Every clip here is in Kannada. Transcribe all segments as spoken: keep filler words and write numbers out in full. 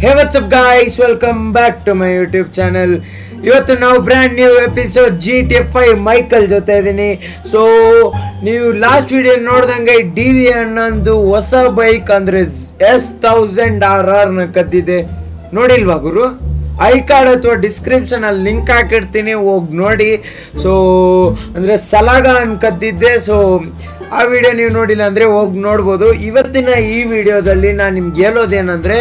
Hey, what's up guys, welcome back to my YouTube channel. ಇವತ್ತು ನಾವು brand new episode G T A five Michael ಜೊತೆ ಇದ್ದೀನಿ. ಸೊ ನೀವು ಲಾಸ್ಟ್ ವಿಡಿಯೋ ನೋಡ್ದಂಗೆ ಡಿ ವಿ ಅನ್ನೊಂದು ಹೊಸ ಬೈಕ್ ಅಂದರೆ ಎಸ್ ತೌಸಂಡ್ ಆರ್ ಆರ್ನ ಕದ್ದಿದೆ. ನೋಡಿಲ್ವಾ ಗುರು? ಐ ಕಾರ್ಡ್ ಅಥವಾ ಡಿಸ್ಕ್ರಿಪ್ಷನಲ್ಲಿ ಲಿಂಕ್ ಹಾಕಿರ್ತೀನಿ, ಹೋಗಿ ನೋಡಿ. ಸೊ ಅಂದರೆ ಸಲಾಗ ಅನ್ ಕದ್ದಿದ್ದೆ. ಸೊ ಆ ವಿಡಿಯೋ ನೀವು ನೋಡಿಲ್ಲ ಅಂದರೆ ಹೋಗಿ ನೋಡ್ಬೋದು. ಇವತ್ತಿನ ಈ ವಿಡಿಯೋದಲ್ಲಿ ನಾನು ನಿಮ್ಗೆ ಹೇಳೋದೇನೆಂದರೆ,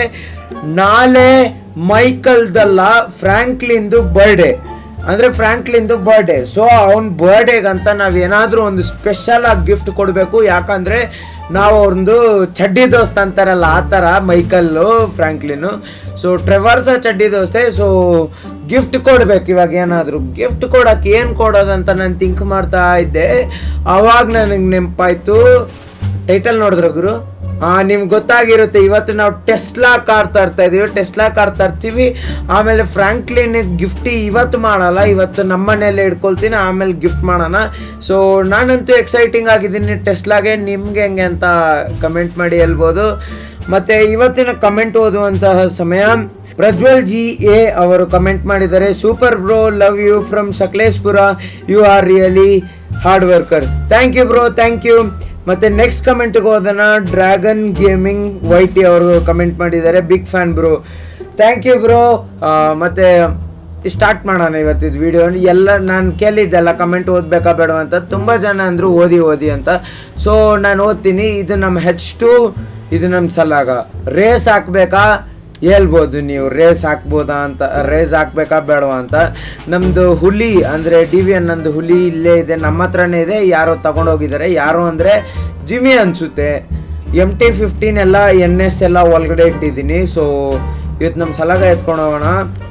ನಾಳೆ ಮೈಕಲ್ದಲ್ಲ ಫ್ರ್ಯಾಂಕ್ಲಿನ್ದು ಬರ್ಡೇ, ಅಂದರೆ ಫ್ರ್ಯಾಂಕ್ಲಿನ್ದು ಬರ್ಡೇ. ಸೊ ಅವನ ಬರ್ಡೇಗಂತ ನಾವೇನಾದರೂ ಒಂದು ಸ್ಪೆಷಲ್ ಆಗಿ ಗಿಫ್ಟ್ ಕೊಡಬೇಕು. ಯಾಕಂದರೆ ನಾವು ಅವ್ರದ್ದು ಚಡ್ಡಿ ದೋಸ್ತ ಅಂತಾರಲ್ಲ, ಆ ಥರ ಮೈಕಲ್ಲು ಫ್ರ್ಯಾಂಕ್ಲಿನು. ಸೊ ಟ್ರೆವರ್ಸ ಚಡ್ಡಿ ದೋಸ್ತೆ. ಸೊ ಗಿಫ್ಟ್ ಕೊಡ್ಬೇಕು. ಇವಾಗ ಏನಾದರೂ ಗಿಫ್ಟ್ ಕೊಡೋಕೆ ಏನು ಕೊಡೋದಂತ ನಾನು ಥಿಂಕ್ ಮಾಡ್ತಾ ಇದ್ದೆ. ಆವಾಗ ನನಗೆ ನೆನಪಾಯ್ತು, ಟೈಟಲ್ ನೋಡಿದ್ರು ಗುರು, ಹಾಂ ನಿಮ್ಗೆ ಗೊತ್ತಾಗಿರುತ್ತೆ. ಇವತ್ತು ನಾವು ಟೆಸ್ಲಾ ಕಾರ್ ತರ್ತಾ ಇದ್ದೀವಿ, ಟೆಸ್ಲಾ ಕಾರ್ ತರ್ತೀವಿ. ಆಮೇಲೆ ಫ್ರ್ಯಾಂಕ್ಲಿನ್ ಗಿಫ್ಟ್ ಇವತ್ತು ಮಾಡಲ್ಲ, ಇವತ್ತು ನಮ್ಮ ಮನೆಯಲ್ಲೇ ಇಟ್ಕೊಳ್ತೀನಿ, ಆಮೇಲೆ ಗಿಫ್ಟ್ ಮಾಡೋಣ. ಸೊ ನಾನಂತೂ ಎಕ್ಸೈಟಿಂಗ್ ಆಗಿದ್ದೀನಿ ಟೆಸ್ಲಾಗೆ. ನಿಮ್ಗೆ ಹೆಂಗೆ ಅಂತ ಕಮೆಂಟ್ ಮಾಡಿ ಹೇಳ್ಬೋದು. ಮತ್ತು ಇವತ್ತಿನ ಕಮೆಂಟ್ ಓದುವಂತಹ ಸಮಯ ಪ್ರಜ್ವಲ್ ಜಿ ಎ ಅವರು ಕಮೆಂಟ್ ಮಾಡಿದ್ದಾರೆ. Super bro, love you from Sakleshpur, you are really hard worker. Thank you bro, thank you. ಮತ್ತು ನೆಕ್ಸ್ಟ್ ಕಮೆಂಟ್ಗೆ ಹೋದನ ಡ್ರ್ಯಾಗನ್ ಗೇಮಿಂಗ್ ವೈಟಿ ಅವರು ಕಮೆಂಟ್ ಮಾಡಿದ್ದಾರೆ. Big fan bro, thank you bro. ಮತ್ತು ಸ್ಟಾರ್ಟ್ ಮಾಡೋಣ ಇವತ್ತಿದ್ದು ವಿಡಿಯೋ. ಎಲ್ಲ ನಾನು ಕೇಳಿದ್ದೆಲ್ಲ ಕಮೆಂಟ್ ಓದಬೇಕಾ ಬೇಡ ಅಂತ, ತುಂಬ ಜನ ಅಂದರು ಓದಿ ಓದಿ ಅಂತ. ಸೊ ನಾನು ಓದ್ತೀನಿ. ಇದು ನಮ್ಮ ಹೆಚ್ ಟು, ಇದು ನಮ್ಮ ಸಲಾಗ. ರೇಸ್ ಹಾಕ್ಬೇಕಾ ಹೇಳ್ಬೋದು ನೀವು, ರೇಸ್ ಹಾಕ್ಬೋದಾ ಅಂತ, ರೇಸ್ ಹಾಕ್ಬೇಕಾ ಬೇಡವಾ ಅಂತ. ನಮ್ಮದು ಹುಲಿ ಅಂದರೆ ಡಿ ವಿ ಅನ್ನೊಂದು ಹುಲಿ ಇಲ್ಲೇ ಇದೆ, ನಮ್ಮ ಹತ್ರನೇ ಇದೆ. ಯಾರೋ ತಗೊಂಡೋಗಿದ್ದಾರೆ, ಯಾರು ಅಂದರೆ ಜಿಮ್ಮಿ ಅನಿಸುತ್ತೆ. ಎಮ್ ಟಿ ಫಿಫ್ಟೀನ್ ಎಲ್ಲ ಎನ್ ಎಸ್ ಎಲ್ಲ ಒಳಗಡೆ ಇಟ್ಟಿದ್ದೀನಿ. ಸೊ ಇವತ್ತು ನಮ್ಮ ಸಲಾಗ ಎತ್ಕೊಂಡು ಹೋಗೋಣ.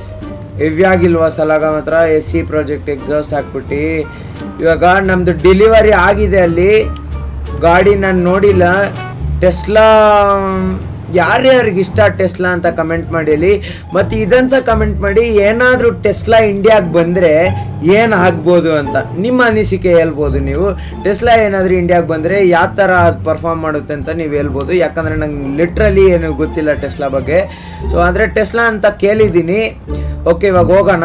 ಹೆವಿ ಆಗಿಲ್ವಾ ಸಲಾಗ ಮಾತ್ರ? ಎಸ್ ಸಿ ಪ್ರಾಜೆಕ್ಟ್ ಎಕ್ಸಾಸ್ಟ್ ಹಾಕ್ಬಿಟ್ಟು. ಇವಾಗ ನಮ್ಮದು ಡೆಲಿವರಿ ಆಗಿದೆ ಅಲ್ಲಿ, ಗಾಡಿ ನಾನು ನೋಡಿಲ್ಲ. ಟೆಸ್ಲಾ ಯಾರ್ಯಾರಿಗೆ ಇಷ್ಟ ಟೆಸ್ಲಾ ಅಂತ ಕಮೆಂಟ್ ಮಾಡಿ. ಮತ್ತು ಇದನ್ನು ಸಹ ಕಮೆಂಟ್ ಮಾಡಿ, ಏನಾದರೂ ಟೆಸ್ಲಾ ಇಂಡಿಯಾಗೆ ಬಂದರೆ ಏನು ಆಗ್ಬೋದು ಅಂತ ನಿಮ್ಮ ಅನಿಸಿಕೆ ಹೇಳ್ಬೋದು ನೀವು. ಟೆಸ್ಲಾ ಏನಾದರೂ ಇಂಡಿಯಾಗೆ ಬಂದರೆ ಯಾವ ಥರ ಅದು ಪರ್ಫಾರ್ಮ್ ಮಾಡುತ್ತೆ ಅಂತ ನೀವು ಹೇಳ್ಬೋದು. ಯಾಕಂದರೆ ನಂಗೆ ಲಿಟ್ರಲಿ ಏನು ಗೊತ್ತಿಲ್ಲ ಟೆಸ್ಲಾ ಬಗ್ಗೆ. ಸೊ ಅಂದರೆ ಟೆಸ್ಲಾ ಅಂತ ಕೇಳಿದ್ದೀನಿ. ಓಕೆ, ಇವಾಗ ಹೋಗೋಣ.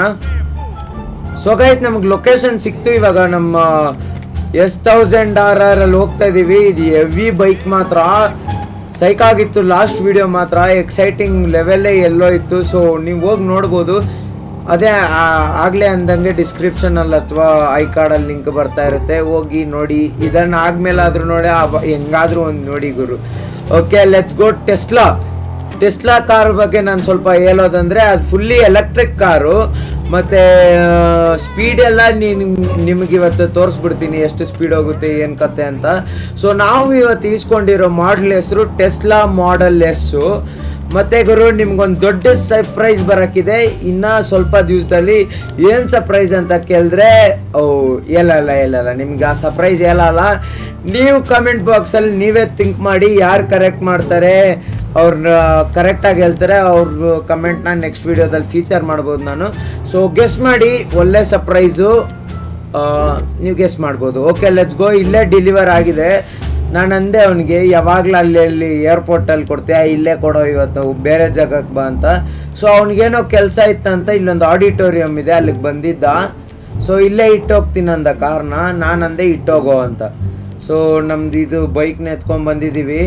ಸೊ ಗೈಸ್, ನಮಗೆ ಲೊಕೇಶನ್ ಸಿಕ್ತು. ಇವಾಗ ನಮ್ಮ ಎಸ್ ತೌಸಂಡ್ ಆರ್ ಆರ್ ಅಲ್ಲಿ ಹೋಗ್ತಾ ಇದ್ದೀವಿ. ಇದು ಹೆವಿ ಬೈಕ್ ಮಾತ್ರ ಸೈಕಾಗಿತ್ತು. ಲಾಸ್ಟ್ ವಿಡಿಯೋ ಮಾತ್ರ ಎಕ್ಸೈಟಿಂಗ್ ಲೆವೆಲ್ಲೇ ಎಲ್ಲೋ ಇತ್ತು. ಸೊ ನೀವು ಹೋಗಿ ನೋಡ್ಬೋದು. ಅದೇ ಆಗಲೇ ಅಂದಂಗೆ ಡಿಸ್ಕ್ರಿಪ್ಷನಲ್ಲಿ ಅಥವಾ ಐ ಕಾರ್ಡಲ್ಲಿ ಲಿಂಕ್ ಬರ್ತಾ ಇರುತ್ತೆ, ಹೋಗಿ ನೋಡಿ. ಇದನ್ನು ಆದಮೇಲೆ ಆದರೂ ನೋಡಿ, ಹೆಂಗಾದರೂ ಒಂದು ನೋಡಿ ಗುರು. Okay, let's go. Tesla Tesla car ಬಗ್ಗೆ ನಾನು ಸ್ವಲ್ಪ ಹೇಳೋದಂದರೆ, ಅದು ಫುಲ್ಲಿ ಎಲೆಕ್ಟ್ರಿಕ್ ಕಾರು. ಮತ್ತು ಸ್ಪೀಡೆಲ್ಲ ನಿಮಗೆ ಇವತ್ತು ತೋರಿಸ್ಬಿಡ್ತೀನಿ, ಎಷ್ಟು ಸ್ಪೀಡ್ ಹೋಗುತ್ತೆ ಏನು ಕತೆ ಅಂತ. ಸೊ ನಾವು ಇವತ್ತು ಈಸ್ಕೊಂಡಿರೋ ಮಾಡಲ್ ಹೆಸರು ಟೆಸ್ಲಾ ಮಾಡೆಲ್ ಎಸ್ಸು. ಮತ್ತು ಗುರು, ನಿಮ್ಗೊಂದು ದೊಡ್ಡ ಸರ್ಪ್ರೈಸ್ ಬರೋಕ್ಕಿದೆ ಇನ್ನು ಸ್ವಲ್ಪ ದಿವಸದಲ್ಲಿ. ಏನು ಸರ್ಪ್ರೈಸ್ ಅಂತ ಕೇಳಿದ್ರೆ, ಓ ಹೇಳಲ್ಲ ಹೇಳಲ್ಲ ನಿಮ್ಗೆ ಆ ಸರ್ಪ್ರೈಸ್ ಹೇಳಲ್ಲ. ನೀವು ಕಮೆಂಟ್ ಬಾಕ್ಸಲ್ಲಿ ನೀವೇ ಥಿಂಕ್ ಮಾಡಿ, ಯಾರು ಕರೆಕ್ಟ್ ಮಾಡ್ತಾರೆ ಅವ್ರನ್ನ ಕರೆಕ್ಟಾಗಿ ಹೇಳ್ತಾರೆ, ಅವ್ರ ಕಮೆಂಟ್ನ ನೆಕ್ಸ್ಟ್ ವೀಡಿಯೋದಲ್ಲಿ ಫೀಚರ್ ಮಾಡ್ಬೋದು ನಾನು. ಸೊ ಗೆಸ್ ಮಾಡಿ, ಒಳ್ಳೆ ಸರ್ಪ್ರೈಸು, ನೀವು ಗೆಸ್ ಮಾಡ್ಬೋದು. Okay, let's go. ಇಲ್ಲೇ ಡೆಲಿವರ್ ಆಗಿದೆ. ನಾನು ಅಂದೆ ಅವನಿಗೆ, ಯಾವಾಗಲೂ ಅಲ್ಲಿ ಅಲ್ಲಿ ಏರ್ಪೋರ್ಟಲ್ಲಿ ಕೊಡ್ತೀಯ, ಇಲ್ಲೇ ಕೊಡೋ, ಇವತ್ತು ಬೇರೆ ಜಾಗಕ್ಕೆ ಬಾ ಅಂತ. ಸೊ ಅವ್ನಿಗೇನೋ ಕೆಲಸ ಇತ್ತಂತ ಇಲ್ಲೊಂದು ಆಡಿಟೋರಿಯಂ ಇದೆ, ಅಲ್ಲಿಗೆ ಬಂದಿದ್ದ. ಸೊ ಇಲ್ಲೇ ಇಟ್ಟೋಗ್ತೀನಿ ಅಂದ ಕಾರ್ನ. ನಾನು ಅಂದೆ ಇಟ್ಟೋಗೋ ಅಂತ. ಸೊ ನಮ್ದು ಇದು ಬೈಕ್ನ ಎತ್ಕೊಂಡು ಬಂದಿದ್ದೀವಿ.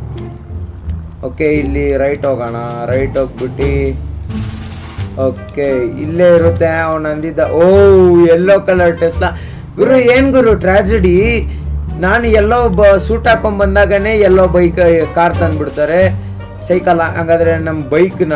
ಓಕೆ, ಇಲ್ಲಿ ರೈಟ್ ಹೋಗೋಣ. ರೈಟ್ ಹೋಗ್ಬಿಟ್ಟು ಓಕೆ ಇಲ್ಲೇ ಇರುತ್ತೆ. ಅವನು ಅಂದಿದ್ದ, ಓ ಯೆಲ್ಲೋ ಕಲರ್ ಟೆಸ್ಲಾ. ಗುರು ಏನು ಗುರು ಟ್ರ್ಯಾಜಿಡಿ, ನಾನು ಎಲ್ಲೋ ಬ ಸೂಟ್ ಹಾಕೊಂಡು ಬಂದಾಗನೇ ಎಲ್ಲೋ ಬೈಕ್ ಕಾರ್ ತಂದುಬಿಡ್ತಾರೆ, ಸೈಕಲ್. ಹಾಗಾದರೆ ನಮ್ಮ ಬೈಕ್ನ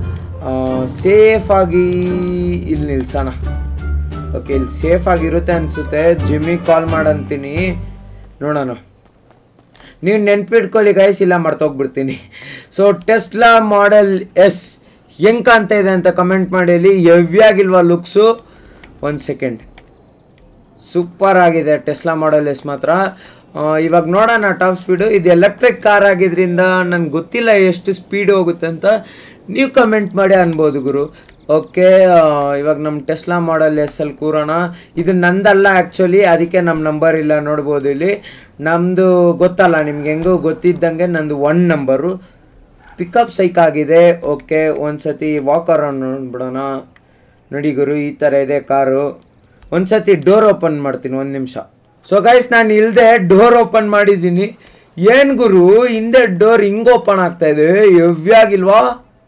ಸೇಫಾಗಿ ಇಲ್ಲಿ ನಿಲ್ಸೋಣ. ಓಕೆ, ಇಲ್ಲಿ ಸೇಫಾಗಿರುತ್ತೆ ಅನಿಸುತ್ತೆ. ಜಿಮ್ಮಿಗೆ ಕಾಲ್ ಮಾಡಂತೀನಿ, ನೋಡೋಣ. ನೀವು ನೆನ್ಪಿಟ್ಕೊಳ್ಳಿ ಗೈಸ್, ಇಲ್ಲ ಮರ್ತೋಗ್ಬಿಡ್ತೀನಿ. ಸೊ ಟೆಸ್ಲಾ ಮಾಡೆಲ್ ಎಸ್ ಹೆಂಗೆ ಕಾಣ್ತಾ ಇದೆ ಅಂತ ಕಮೆಂಟ್ ಮಾಡಿ. ಹೆವಿ ಆಗಿಲ್ವಾ ಲುಕ್ಸು? ಒಂದು ಸೆಕೆಂಡ್, ಸೂಪರ್ ಆಗಿದೆ ಟೆಸ್ಲಾ ಮಾಡೆಲ್ ಎಸ್ ಮಾತ್ರ. ಇವಾಗ ನೋಡೋಣ ಟಾಪ್ ಸ್ಪೀಡು. ಇದು ಎಲೆಕ್ಟ್ರಿಕ್ ಕಾರ್ ಆಗಿದ್ರಿಂದ ನನಗೆ ಗೊತ್ತಿಲ್ಲ ಎಷ್ಟು ಸ್ಪೀಡ್ ಹೋಗುತ್ತೆ ಅಂತ, ನೀವು ಕಮೆಂಟ್ ಮಾಡಿ ಅನ್ಬೋದು ಗುರು. ಓಕೆ, ಇವಾಗ ನಮ್ಮ ಟೆಸ್ಲಾ ಮಾಡೆಲ್ ಎಸ್ ಅಲ್ಲಿ ಕೂರೋಣ. ಇದು ನಂದಲ್ಲ ಆ್ಯಕ್ಚುಲಿ, ಅದಕ್ಕೆ ನಮ್ಮ ನಂಬರ್ ಇಲ್ಲ, ನೋಡ್ಬೋದು ಇಲ್ಲಿ. ನಮ್ಮದು ಗೊತ್ತಲ್ಲ ನಿಮ್ಗೆ, ಹೆಂಗೂ ಗೊತ್ತಿದ್ದಂಗೆ ನಂದು ಒನ್ ನಂಬರು. ಪಿಕಪ್ ಸೈಕ್ ಆಗಿದೆ. ಓಕೆ ಒಂದು ಸತಿ ವಾಕರ್ ನೋಡ್ಬಿಡೋಣ. ನೋಡಿ ಗುರು ಈ ಥರ ಇದೆ ಕಾರು. ಒಂದು ಸತಿ ಡೋರ್ ಓಪನ್ ಮಾಡ್ತೀನಿ ಒಂದು ನಿಮಿಷ. ಸೊ ಗೈಸ್ ನಾನು ಇಲ್ಲದೆ ಡೋರ್ ಓಪನ್ ಮಾಡಿದ್ದೀನಿ. ಏನು ಗುರು ಹಿಂದೆ ಡೋರ್ ಹಿಂಗೆ ಓಪನ್ ಆಗ್ತಾಯಿದೆ, ಹೆವ್ಯಾಗಿಲ್ವಾ?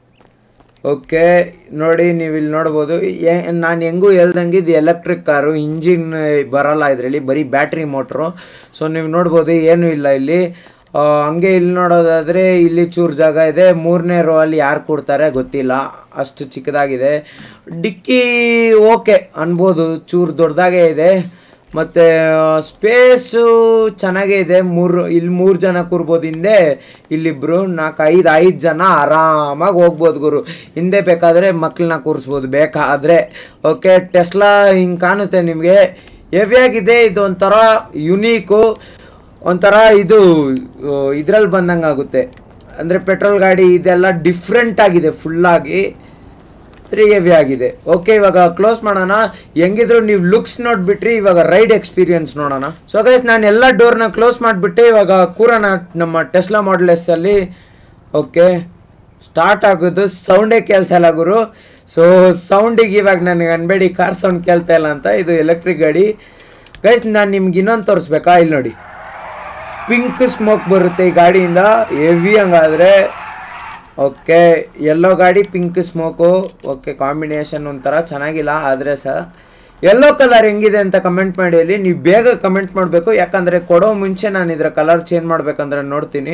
ಓಕೆ ನೋಡಿ ನೀವು ಇಲ್ಲಿ ನೋಡ್ಬೋದು. ನಾನು ಹೆಂಗೂ ಹೇಳ್ದಂಗೆ ಇದು ಎಲೆಕ್ಟ್ರಿಕ್ ಕಾರು, ಇಂಜಿನ್ ಬರಲ್ಲ ಇದರಲ್ಲಿ, ಬರೀ ಬ್ಯಾಟ್ರಿ ಮೋಟ್ರು. ಸೊ ನೀವು ನೋಡ್ಬೋದು ಏನೂ ಇಲ್ಲ ಇಲ್ಲಿ. ಹಂಗೆ ಇಲ್ಲಿ ನೋಡೋದಾದರೆ ಇಲ್ಲಿ ಚೂರು ಜಾಗ ಇದೆ. ಮೂರನೇ ರೋ ಅಲ್ಲಿ ಯಾರು ಕೊಡ್ತಾರೆ ಗೊತ್ತಿಲ್ಲ, ಅಷ್ಟು ಚಿಕ್ಕದಾಗಿದೆ. ಡಿಕ್ಕಿ ಓಕೆ ಅನ್ಬೋದು, ಚೂರು ದೊಡ್ಡದಾಗೇ ಇದೆ. ಮತ್ತು ಸ್ಪೇಸು ಚೆನ್ನಾಗೇ ಇದೆ. ಮೂರು ಇಲ್ಲಿ ಮೂರು ಜನ ಕೂರ್ಬೋದು ಹಿಂದೆ, ಇಲ್ಲಿಬ್ಬರು ನಾಲ್ಕು ಐದು ಐದು ಜನ ಆರಾಮಾಗಿ ಹೋಗ್ಬೋದು ಗುರು. ಹಿಂದೆ ಬೇಕಾದರೆ ಮಕ್ಕಳನ್ನ ಕೂರಿಸ್ಬೋದು ಬೇಕಾದರೆ. ಓಕೆ ಟೆಸ್ಲಾ ಹಿಂಗೆ ಕಾಣುತ್ತೆ ನಿಮಗೆ, ಹೆವಿಯಾಗಿದೆ. ಇದು ಒಂಥರ ಯುನೀಕು, ಒಂಥರ ಇದು ಇದ್ರಲ್ಲಿ ಬಂದಂಗೆ ಆಗುತ್ತೆ. ಅಂದರೆ ಪೆಟ್ರೋಲ್ ಗಾಡಿ ಇದೆಲ್ಲ ಡಿಫ್ರೆಂಟ್ ಆಗಿದೆ, ಫುಲ್ಲಾಗಿ ತ್ರೀ ಹೆವಿ ಆಗಿದೆ. ಓಕೆ ಇವಾಗ ಕ್ಲೋಸ್ ಮಾಡೋಣ. ಹೆಂಗಿದ್ರು ನೀವು ಲುಕ್ಸ್ ನೋಡಿಬಿಟ್ರಿ, ಇವಾಗ ರೈಡ್ ಎಕ್ಸ್ಪೀರಿಯನ್ಸ್ ನೋಡೋಣ. ಸೊ ಗೈಸ್ ನಾನು ಎಲ್ಲ ಡೋರ್ನ ಕ್ಲೋಸ್ ಮಾಡಿಬಿಟ್ಟು ಇವಾಗ ಕೂರೋಣ ನಮ್ಮ ಟೆಸ್ಲಾ ಮಾಡೆಲ್ ಎಸ್ ಅಲ್ಲಿ. ಓಕೆ ಸ್ಟಾರ್ಟ್ ಆಗೋದು, ಸೌಂಡೇ ಕೇಳಿಸ ಇಲ್ಲ ಗುರು. ಸೊ ಸೌಂಡಿಗೆ ಇವಾಗ ನನಗೆ ಅನ್ಬೇಡಿ ಕಾರ್ ಸೌಂಡ್ ಕೇಳ್ತಾ ಇಲ್ಲ ಅಂತ. ಇದು ಎಲೆಕ್ಟ್ರಿಕ್ ಗಾಡಿ. ಗೈಸ್ ನಾನು ನಿಮ್ಗೆ ಇನ್ನೊಂದು ತೋರಿಸ್ಬೇಕಾ? ಇಲ್ಲಿ ನೋಡಿ ಪಿಂಕ್ ಸ್ಮೋಕ್ ಬರುತ್ತೆ ಈ ಗಾಡಿಯಿಂದ, ಹೆವಿ ಹಂಗಾದರೆ. ಓಕೆ ಎಲ್ಲೋ ಗಾಡಿ ಪಿಂಕ್ ಸ್ಮೋಕು. ಓಕೆ ಕಾಂಬಿನೇಷನ್ ಒಂಥರ ಚೆನ್ನಾಗಿಲ್ಲ, ಆದರೆ ಸಹ ಎಲ್ಲೋ ಕಲರ್ ಹೆಂಗಿದೆ ಅಂತ ಕಮೆಂಟ್ ಮಾಡಿ ಅಲ್ಲಿ. ನೀವು ಬೇಗ ಕಮೆಂಟ್ ಮಾಡಬೇಕು, ಯಾಕಂದರೆ ಕೊಡೋ ಮುಂಚೆ ನಾನು ಇದರ ಕಲರ್ ಚೇಂಜ್ ಮಾಡ್ಬೇಕಂದ್ರೆ ನೋಡ್ತೀನಿ.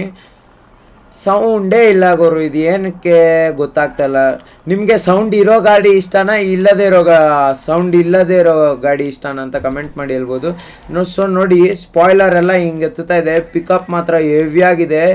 ಸೌಂಡೇ ಇಲ್ಲ ಗುರು, ಇದು ಏನಕ್ಕೆ ಗೊತ್ತಾಗ್ತಾಯಿಲ್ಲ. ನಿಮಗೆ ಸೌಂಡ್ ಇರೋ ಗಾಡಿ ಇಷ್ಟನಾ, ಇಲ್ಲದೇ ಇರೋ ಗಾ ಸೌಂಡ್ ಇಲ್ಲದೇ ಇರೋ ಗಾಡಿ ಇಷ್ಟನಾ ಅಂತ ಕಮೆಂಟ್ ಮಾಡಿ ಹೇಳ್ಬೋದು. ನೋ ಸೊ ನೋಡಿ ಸ್ಪಾಯ್ಲರ್ ಎಲ್ಲ ಹಿಂಗೆ ಎತ್ತುತ್ತಾ ಇದೆ. ಪಿಕಪ್ ಮಾತ್ರ ಹೆವಿಯಾಗಿದೆ.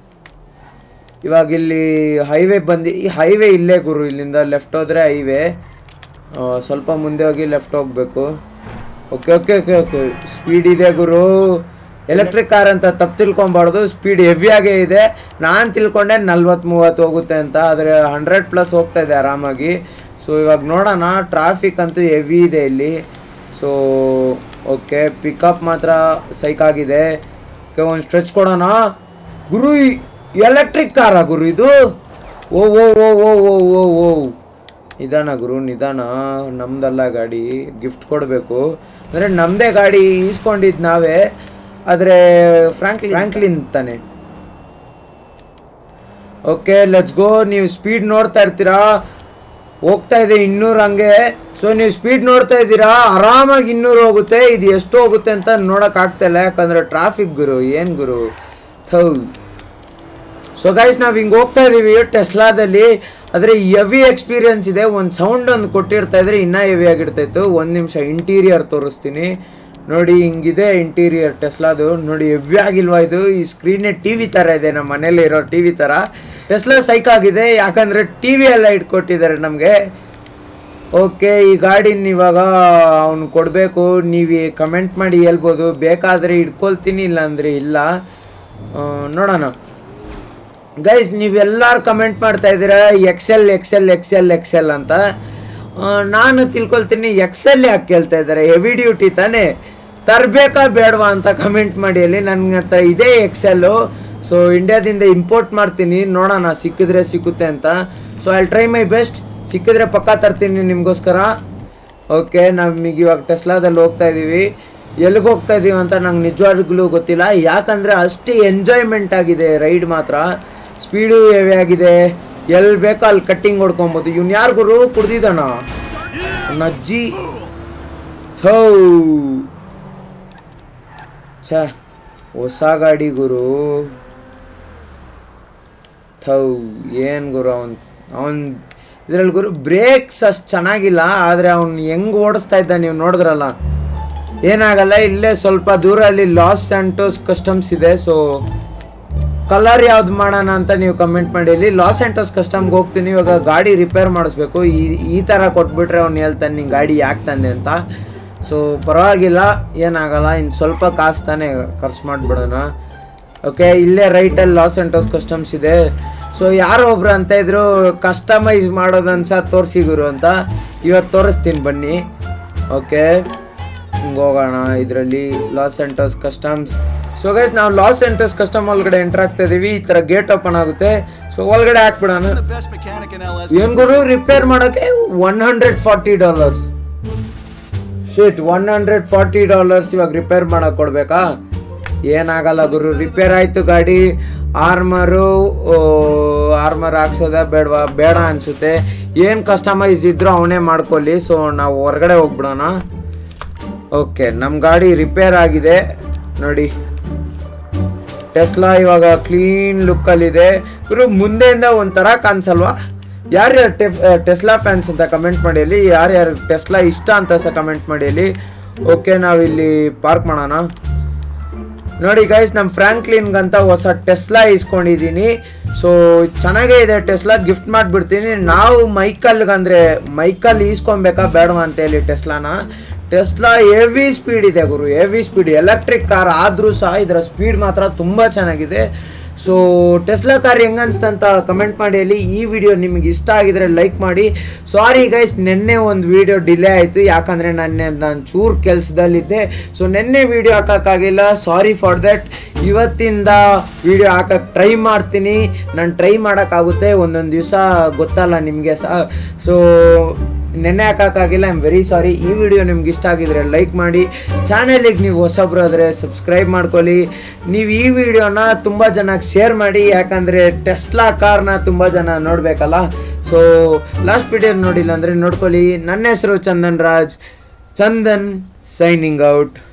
ಇವಾಗ ಇಲ್ಲಿ ಹೈವೇ ಬಂದು, ಈ ಹೈವೇ ಇಲ್ಲೇ ಗುರು, ಇಲ್ಲಿಂದ ಲೆಫ್ಟ್ ಹೋದರೆ ಹೈವೇ, ಸ್ವಲ್ಪ ಮುಂದೆ ಹೋಗಿ ಲೆಫ್ಟ್ ಹೋಗಬೇಕು. Okay okay okay okay speed ಇದೆ ಗುರು. ಎಲೆಕ್ಟ್ರಿಕ್ ಕಾರ್ ಅಂತ ತಪ್ಪು ತಿಳ್ಕೊಬಾರ್ದು, ಸ್ಪೀಡ್ ಹೆವಿಯಾಗೇ ಇದೆ. ನಾನು ತಿಳ್ಕೊಂಡೆ ನಲ್ವತ್ತು ಮೂವತ್ತು ಹೋಗುತ್ತೆ ಅಂತ, ಆದರೆ ಹಂಡ್ರೆಡ್ ಪ್ಲಸ್ ಹೋಗ್ತಾ ಇದೆ ಆರಾಮಾಗಿ. ಸೊ ಇವಾಗ ನೋಡೋಣ. ಟ್ರಾಫಿಕ್ ಅಂತೂ ಹೆವಿ ಇದೆ ಇಲ್ಲಿ. ಸೊ ಓಕೆ ಪಿಕಪ್ ಮಾತ್ರ ಸೈಕಾಗಿದೆ. ಓಕೆ ಒಂದು ಸ್ಟ್ರೆಚ್ ಕೊಡೋಣ ಗುರು. ಎಲೆಕ್ಟ್ರಿಕ್ ಕಾರಾ ಗುರು ಇದು? ಓ ಓ ಓ ಓ ಓ ಓ ಓ ನಿಧಾನ ಗುರು ನಿಧಾನ, ನಮ್ದಲ್ಲ ಗಾಡಿ, ಗಿಫ್ಟ್ ಕೊಡಬೇಕು. ಅಂದರೆ ನಮ್ಮದೇ ಗಾಡಿ ಈಸ್ಕೊಂಡಿದ್ದು ನಾವೇ, ಆದರೆ ಫ್ರಾಂಕ್ಲಿನ್ ಫ್ರಾಂಕ್ಲಿನ್ ತಾನೆ. Okay let's go. ನೀವು ಸ್ಪೀಡ್ ನೋಡ್ತಾ ಇರ್ತೀರಾ, ಹೋಗ್ತಾ ಇದೆ ಇನ್ನೂರು ಹಂಗೆ. ಸೊ ನೀವು ಸ್ಪೀಡ್ ನೋಡ್ತಾ ಇದ್ದೀರಾ, ಆರಾಮಾಗಿ ಇನ್ನೂರು ಹೋಗುತ್ತೆ. ಇದು ಎಷ್ಟು ಹೋಗುತ್ತೆ ಅಂತ ನೋಡೋಕ್ಕಾಗ್ತಾಯಿಲ್ಲ, ಯಾಕಂದರೆ ಟ್ರಾಫಿಕ್ ಗುರು. ಏನು ಗುರು ಥೌ. ಸೊ ಗೈಸ್ ನಾವು ಹಿಂಗೆ ಹೋಗ್ತಾ ಇದ್ದೀವಿ ಟೆಸ್ಲಾದಲ್ಲಿ, ಆದರೆ ಹೆವಿ ಎಕ್ಸ್ಪೀರಿಯನ್ಸ್ ಇದೆ. ಒಂದು ಸೌಂಡ್ ಒಂದು ಕೊಟ್ಟಿರ್ತಾ ಇದ್ರೆ ಇನ್ನೂ ಹೆವಿ ಆಗಿರ್ತಾಯಿತ್ತು. ಒಂದು ನಿಮಿಷ ಇಂಟೀರಿಯರ್ ತೋರಿಸ್ತೀನಿ ನೋಡಿ. ಹಿಂಗಿದೆ ಇಂಟೀರಿಯರ್ ಟೆಸ್ಲಾದು ನೋಡಿ. ಹೆವಿ ಆಗಿಲ್ವಾ ಇದು? ಈ ಸ್ಕ್ರೀನೇ ಟಿ ವಿ ಥರ ಇದೆ, ನಮ್ಮ ಮನೇಲಿ ಇರೋ ಟಿ ವಿ ಥರ. ಟೆಸ್ಲಾ ಸೈಕ್ ಆಗಿದೆ, ಯಾಕಂದರೆ ಟಿ ವಿ ಎಲ್ಲ ಇಟ್ಕೊಟ್ಟಿದ್ದಾರೆ ನಮಗೆ. ಓಕೆ ಈ ಗಾಡಿನ ಇವಾಗ ಅವ್ನು ಕೊಡಬೇಕು. ನೀವು ಕಮೆಂಟ್ ಮಾಡಿ ಹೇಳ್ಬೋದು, ಬೇಕಾದರೆ ಇಟ್ಕೊಳ್ತೀನಿ, ಇಲ್ಲಾಂದರೆ ಇಲ್ಲ. ನೋಡೋಣ ಗೈಸ್. ನೀವೆಲ್ಲರೂ ಕಮೆಂಟ್ ಮಾಡ್ತಾ ಇದ್ದೀರಾ ಎಕ್ಸೆಲ್ ಎಕ್ಸೆಲ್ ಎಕ್ಸೆಲ್ ಎಕ್ಸೆಲ್ ಅಂತ. ನಾನು ತಿಳ್ಕೊಳ್ತೀನಿ ಎಕ್ಸೆಲ್ ಯಾಕೆ ಕೇಳ್ತಾ ಇದ್ದಾರೆ, ಹೆವಿ ಡ್ಯೂಟಿ ತಾನೇ, ತರಬೇಕಾ ಬೇಡವಾ ಅಂತ ಕಮೆಂಟ್ ಮಾಡಿ ಅಲ್ಲಿ. ನನ್ನ ಹತ್ರ ಇದೇ ಎಕ್ಸೆಲ್ಲು. ಸೊ ಇಂಡಿಯಾದಿಂದ ಇಂಪೋರ್ಟ್ ಮಾಡ್ತೀನಿ, ನೋಡೋಣ ಸಿಕ್ಕಿದ್ರೆ ಸಿಕ್ಕುತ್ತೆ ಅಂತ. So I try my best, ಸಿಕ್ಕಿದ್ರೆ ಪಕ್ಕ ತರ್ತೀನಿ ನಿಮಗೋಸ್ಕರ. ಓಕೆ ನಮಗೆ ಇವಾಗ ಟೆಸ್ಲಾದಲ್ಲಿ ಹೋಗ್ತಾ ಇದ್ದೀವಿ. ಎಲ್ಲಿಗೆ ಹೋಗ್ತಾ ಇದ್ದೀವಿ ಅಂತ ನಂಗೆ ನಿಜವಾಗ್ಲೂ ಗೊತ್ತಿಲ್ಲ, ಯಾಕಂದರೆ ಅಷ್ಟೇ ಎಂಜಾಯ್ಮೆಂಟ್ ಆಗಿದೆ ರೈಡ್ ಮಾತ್ರ. ಸ್ಪೀಡು ಹೆವಿ ಆಗಿದೆ, ಎಲ್ಲಿ ಬೇಕೋ ಅಲ್ಲಿ ಕಟ್ಟಿಂಗ್ ಹೊಡ್ಕೊಬೋದು. ಇವ್ನು ಯಾರು ಗುರು ಕುಡ್ದಿದ್ದಾನ ನಜ್ಜಿ? ಥೌ ಛ ಹೊಸ ಗಾಡಿ ಗುರು. ಥೌ ಏನು ಗುರು ಅವನು ಅವನು ಇದರಲ್ಲಿ ಗುರು ಬ್ರೇಕ್ಸ್ ಅಷ್ಟು ಚೆನ್ನಾಗಿಲ್ಲ, ಆದರೆ ಅವ್ನು ಹೆಂಗೆ ಓಡಿಸ್ತಾ ಇದ್ದ ನೀವು ನೋಡಿದ್ರಲ್ಲ. ಏನಾಗಲ್ಲ, ಇಲ್ಲೇ ಸ್ವಲ್ಪ ದೂರ ಅಲ್ಲಿ ಲಾಸ್ ಸ್ಯಾಂಟೋಸ್ ಕಸ್ಟಮ್ಸ್ ಇದೆ. ಸೊ ಕಲರ್ ಯಾವ್ದು ಮಾಡೋಣ ಅಂತ ನೀವು ಕಮೆಂಟ್ ಮಾಡಿ. ಇಲ್ಲಿ ಲಾಸ್ ಸ್ಯಾಂಟೋಸ್ ಕಸ್ಟಮ್ಗೆ ಹೋಗ್ತೀನಿ. ಇವಾಗ ಗಾಡಿ ರಿಪೇರ್ ಮಾಡಿಸ್ಬೇಕು. ಈ ಈ ಥರ ಕೊಟ್ಬಿಟ್ರೆ ಅವ್ನು ಹೇಳ್ತಾನೆ ನಿಂಗೆ ಗಾಡಿ ಯಾಕೆ ತಂದೆ ಅಂತ. ಸೊ ಪರವಾಗಿಲ್ಲ, ಏನಾಗಲ್ಲ, ಇನ್ನು ಸ್ವಲ್ಪ ಕಾಸು ತಾನೇ ಖರ್ಚು ಮಾಡಿಬಿಡೋಣ. ಓಕೆ ಇಲ್ಲೇ ರೈಟಲ್ಲಿ ಲಾಸ್ ಸ್ಯಾಂಟೋಸ್ ಕಸ್ಟಮ್ಸ್ ಇದೆ. ಸೊ ಯಾರೋ ಒಬ್ರು ಅಂತ ಇದ್ರು ಕಸ್ಟಮೈಸ್ ಮಾಡೋದನ್ಸ ತೋರಿಸಿ ಗುರು ಅಂತ. ಇವತ್ತು ತೋರಿಸ್ತೀನಿ ಬನ್ನಿ. ಓಕೆ ಹಿಂಗೆ ಹೋಗೋಣ. ಇದರಲ್ಲಿ Los Santos customs. So guys ನಾವು ಲಾಸ್ ಸ್ಯಾಂಟೋಸ್ ಕಸ್ಟಮ್ ಒಳಗಡೆ ಎಂಟರ್ ಆಗ್ತಾ ಇದ್ದೀವಿ. ಈ ಥರ ಗೇಟ್ ಓಪನ್ ಆಗುತ್ತೆ. ಸೊ ಸೊ ಒಳಗಡೆ ಹಾಕ್ಬಿಡೋಣ. ಏನ್ ಗುರು ರಿಪೇರ್ ಮಾಡೋಕೆ one hundred forty dollars shit one hundred forty dollars ಇವಾಗ ರಿಪೇರ್ ಮಾಡಕ್ ಕೊಡ್ಬೇಕಾ? ಏನಾಗಲ್ಲ ಗುರು, ರಿಪೇರ್ ಆಯ್ತು ಗಾಡಿ. ಆರ್ಮರು ಆರ್ಮರ್ ಹಾಕ್ಸೋದ ಬೇಡವಾ? ಬೇಡ ಅನ್ಸುತ್ತೆ. ಏನು ಕಸ್ಟಮೈಸ್ ಇದ್ರು ಅವನೇ ಮಾಡ್ಕೊಳ್ಳಿ. ಸೊ ನಾವು ಹೊರಗಡೆ ಹೋಗ್ಬಿಡೋಣ. ಓಕೆ, ನಮ್ಮ ಗಾಡಿ ರಿಪೇರ್ ಆಗಿದೆ ನೋಡಿ. ಟೆಸ್ಲಾ ಇವಾಗ ಕ್ಲೀನ್ ಲುಕ್ಕಲ್ಲಿದೆ ಗುರು. ಮುಂದೆಯಿಂದ ಒಂಥರ ಕಾಣಿಸಲ್ವಾ? ಯಾರ್ಯಾರು ಟೆ ಟೆಸ್ಲಾ ಫ್ಯಾನ್ಸ್ ಅಂತ ಕಮೆಂಟ್ ಮಾಡಿ ಅಲ್ಲಿ. ಯಾರ್ಯಾರು ಟೆಸ್ಲಾ ಇಷ್ಟ ಅಂತ ಸಹ ಕಮೆಂಟ್ ಮಾಡಿ ಅಲ್ಲಿ. ಓಕೆ, ನಾವಿಲ್ಲಿ ಪಾರ್ಕ್ ಮಾಡೋಣ. ನೋಡಿ ಗೈಸ್, ನಮ್ಮ ಫ್ರ್ಯಾಂಕ್ಲಿನ್ಗಂತ ಹೊಸ ಟೆಸ್ಲಾ ಇಸ್ಕೊಂಡಿದ್ದೀನಿ. ಸೊ ಚೆನ್ನಾಗೇ ಇದೆ ಟೆಸ್ಲಾ, ಗಿಫ್ಟ್ ಮಾಡಿಬಿಡ್ತೀನಿ. ನಾವು ಮೈಕಲ್ಗಂದರೆ ಮೈಕಲ್ ಈಸ್ಕೊಬೇಕಾ ಬೇಡವಾ ಅಂತ ಹೇಳಿ ಟೆಸ್ಲಾನ. ಟೆಸ್ಲಾ ಹೆವಿ ಸ್ಪೀಡ್ ಇದೆ ಗುರು, ಹೆವಿ ಸ್ಪೀಡ್. ಎಲೆಕ್ಟ್ರಿಕ್ ಕಾರ್ ಆದರೂ ಸಹ ಇದರ ಸ್ಪೀಡ್ ಮಾತ್ರ ತುಂಬ ಚೆನ್ನಾಗಿದೆ. ಸೊ ಟೆಸ್ಲಾ ಕಾರ್ ಹೆಂಗೆ ಅನಿಸ್ತಂತ ಕಮೆಂಟ್ ಮಾಡಿ ಹೇಳಿ. ಈ ವಿಡಿಯೋ ನಿಮಗೆ ಇಷ್ಟ ಆಗಿದ್ರೆ ಲೈಕ್ ಮಾಡಿ. ಸಾರಿ ಗೈಸ್, ನೆನ್ನೆ ಒಂದು ವಿಡಿಯೋ ಡಿಲೇ ಆಯಿತು, ಯಾಕಂದರೆ ನನ್ನ ನಾನು ಚೂರು ಕೆಲಸದಲ್ಲಿದ್ದೆ. ಸೊ ನೆನ್ನೆ ವಿಡಿಯೋ ಹಾಕೋಕ್ಕಾಗಿಲ್ಲ, ಸಾರಿ ಫಾರ್ ದ್ಯಾಟ್. ಇವತ್ತಿಂದ ವಿಡಿಯೋ ಹಾಕೋಕ್ಕೆ ಟ್ರೈ ಮಾಡ್ತೀನಿ. ನಾನು ಟ್ರೈ ಮಾಡೋಕ್ಕಾಗುತ್ತೆ, ಒಂದೊಂದು ದಿವಸ ಗೊತ್ತಲ್ಲ ನಿಮಗೆ ಸಹ. ಸೊ ನೆನ್ನೆ ಹಾಕೋಕ್ಕಾಗಿಲ್ಲ, ಐ ಆಮ್ ವೆರಿ ಸಾರಿ. ಈ ವಿಡಿಯೋ ನಿಮ್ಗೆ ಇಷ್ಟ ಆಗಿದ್ರೆ ಲೈಕ್ ಮಾಡಿ. ಚಾನಲಿಗೆ ನೀವು ಹೊಸಬ್ರು ಆದರೆ ಸಬ್ಸ್ಕ್ರೈಬ್ ಮಾಡ್ಕೊಳ್ಳಿ. ನೀವು ಈ ವಿಡಿಯೋನ ತುಂಬ ಜನಕ್ಕೆ ಶೇರ್ ಮಾಡಿ, ಯಾಕಂದರೆ ಟೆಸ್ಲಾ ಕಾರ್ನ ತುಂಬ ಜನ ನೋಡಬೇಕಲ್ಲ. ಸೊ ಲಾಸ್ಟ್ ವಿಡಿಯೋ ನೋಡಿಲ್ಲ ಅಂದರೆ ನೋಡ್ಕೊಳ್ಳಿ. ನನ್ನ ಹೆಸರು ಚಂದನ್ ರಾಜ್. Chandan signing out.